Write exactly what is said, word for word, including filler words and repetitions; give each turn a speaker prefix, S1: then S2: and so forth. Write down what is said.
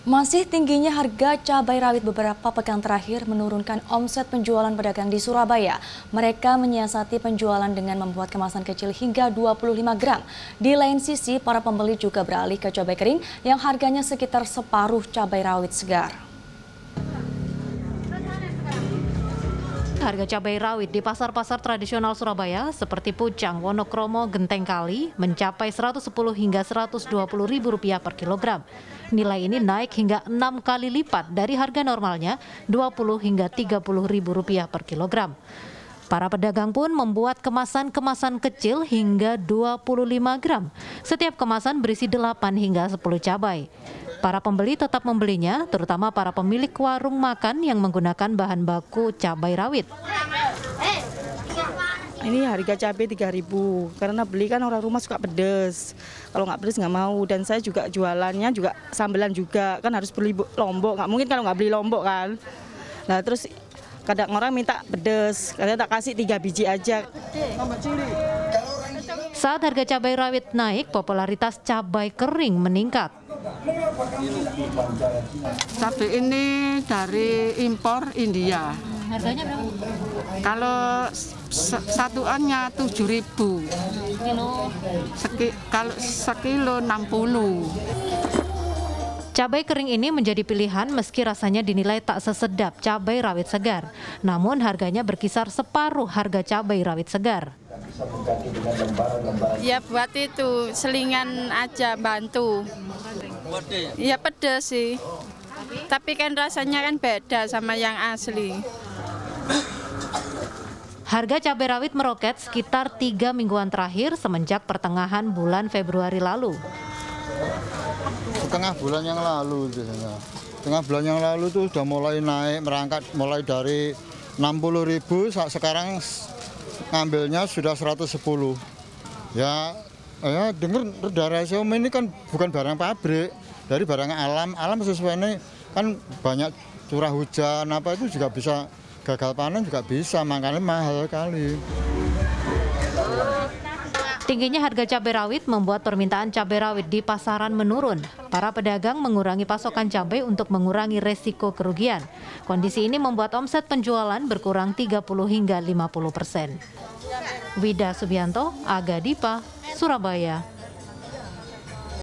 S1: Masih tingginya harga cabai rawit beberapa pekan terakhir menurunkan omset penjualan pedagang di Surabaya. Mereka menyiasati penjualan dengan membuat kemasan kecil hingga dua puluh lima gram. Di lain sisi, para pembeli juga beralih ke cabai kering yang harganya sekitar separuh cabai rawit segar.
S2: Harga cabai rawit di pasar-pasar tradisional Surabaya seperti Pucang, Wonokromo, Genteng Kali mencapai seratus sepuluh hingga seratus dua puluh ribu rupiah per kilogram. Nilai ini naik hingga enam kali lipat dari harga normalnya dua puluh hingga tiga puluh ribu rupiah per kilogram. Para pedagang pun membuat kemasan-kemasan kecil hingga dua puluh lima gram. Setiap kemasan berisi delapan hingga sepuluh cabai. Para pembeli tetap membelinya, terutama para pemilik warung makan yang menggunakan bahan baku cabai rawit.
S3: Ini harga cabai tiga ribu, karena beli kan orang rumah suka pedes. Kalau nggak pedes nggak mau, dan saya juga jualannya juga sambelan juga, kan harus beli lombok, nggak mungkin kalau nggak beli lombok kan. Nah terus kadang orang minta pedes, kadang tak kasih tiga biji aja.
S2: Saat harga cabai rawit naik, popularitas cabai kering meningkat.
S4: Cabai ini dari impor India.
S2: Harganya berapa?
S4: Kalau satuannya tujuh ribu.
S2: Kilo?
S4: Seki, kalau sekilo enam puluh.
S2: Cabai kering ini menjadi pilihan meski rasanya dinilai tak sesedap cabai rawit segar. Namun harganya berkisar separuh harga cabai rawit segar.
S5: Ya buat itu, selingan aja bantu. Ya pedas sih. Tapi kan rasanya kan beda sama yang asli.
S2: Harga cabai rawit meroket sekitar tiga mingguan terakhir semenjak pertengahan bulan Februari lalu.
S6: Setengah bulan yang lalu biasanya. Setengah bulan yang lalu tuh sudah mulai naik, merangkak mulai dari enam puluh ribu, sekarang ngambilnya sudah seratus sepuluh. Ya, ya dengar darah siom ini kan bukan barang pabrik, dari barang alam. Alam sesuai ini kan banyak curah hujan, apa itu juga bisa gagal panen juga bisa, makanya mahal kali.
S2: Tingginya harga cabai rawit membuat permintaan cabai rawit di pasaran menurun. Para pedagang mengurangi pasokan cabai untuk mengurangi resiko kerugian. Kondisi ini membuat omset penjualan berkurang tiga puluh hingga lima puluh persen. Wida Subianto, Aga Dipa, Surabaya.